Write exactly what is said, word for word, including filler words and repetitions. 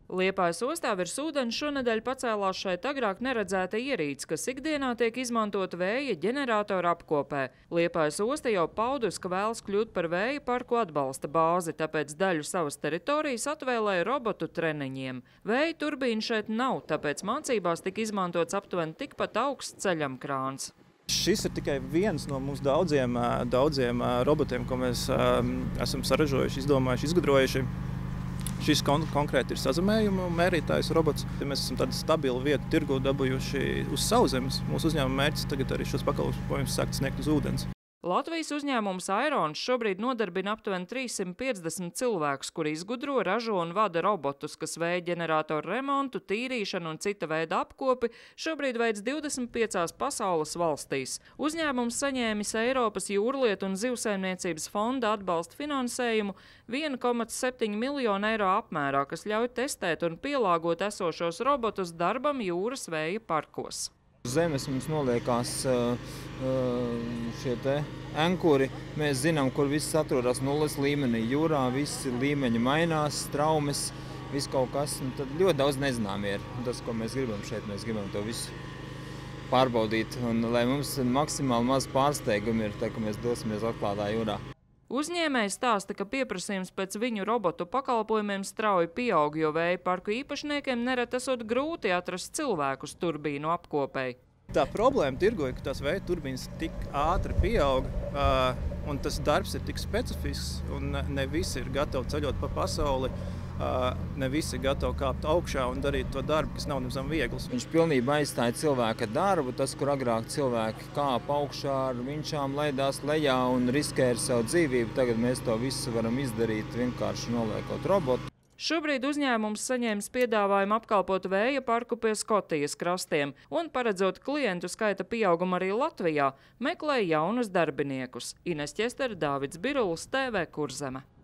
Liepājas ostā virs ūdens šonedēļ pacēlās šeit agrāk neredzēta ierīce, kas ikdienā tiek izmantota vēja ģeneratoru apkopē. Liepājas osta jau paudus, ka vēlas kļūt par vēja parku atbalsta bāzi, tāpēc daļu savas teritorijas atvēlēja robotu treniņiem. Vēja turbīnu šeit nav, tāpēc mācībās tika izmantots aptuveni tikpat augsts ceļam krāns. Šis ir tikai viens no mūsu daudziem, daudziem robotiem, ko mēs esam saražojuši, izdomājuši, izgudrojuši. Šis kon konkrēti ir sazemējuma mērītājs robots. Mēs esam tādu stabilu vietu tirgu dabūjuši uz sauszemes. Mūsu uzņēmuma mērķis tagad arī šos pakalpojumus sākt sniegt uz ūdens. Latvijas uzņēmums Airons šobrīd nodarbina aptuveni trīssimt piecdesmit cilvēkus, kuri izgudro, ražo un vada robotus, kas vēja ģeneratoru remontu, tīrīšanu un cita veida apkopi šobrīd veids divdesmit piecās pasaules valstīs. Uzņēmums saņēmis Eiropas jūrlietu un zivsaimniecības fonda atbalsta finansējumu viena komata septiņi miljonu eiro apmērā, kas ļauj testēt un pielāgot esošos robotus darbam jūras vēja parkos. Uz zemes mums noliekās šie te ankuri. Mēs zinām, kur viss atrodas nulles līmenī. Jūrā visi līmeņi mainās, traumas, viss kaut kas. Un tad ļoti daudz nezinām ir. Tas, ko mēs gribam šeit, mēs gribam to visu pārbaudīt. Un lai mums maksimāli maz pārsteigumi ir, tā, ka mēs dosimies atklātā jūrā. Uzņēmējs stāsta, ka pieprasījums pēc viņu robotu pakalpojumiem strauji pieaug, jo vēja parku īpašniekiem nereti esot grūti atrast cilvēkus turbīnu apkopei. Tā problēma tirgo ir, ka tās vēja turbīnas tik ātri pieaug, un tas darbs ir tik specifisks, un ne visi ir gatavi ceļot pa pasauli. Ne visi ir gatavi kāpt augšā un darīt to darbu, kas nav nemazam viegls. Viņš pilnībā aizstāja cilvēka darbu, tas, kur agrāk cilvēki kāpa augšā ar vinčām, laidās lejā un riskē ar savu dzīvību. Tagad mēs to visu varam izdarīt, vienkārši noliekot robotu. Šobrīd uzņēmums saņēmis piedāvājumu apkalpot vēja parku pie Skotijas krastiem un, paredzot klientu skaita pieaugumu arī Latvijā, meklē jaunus darbiniekus. Ines Ķestere, Dāvids Birulis, T V Kurzeme.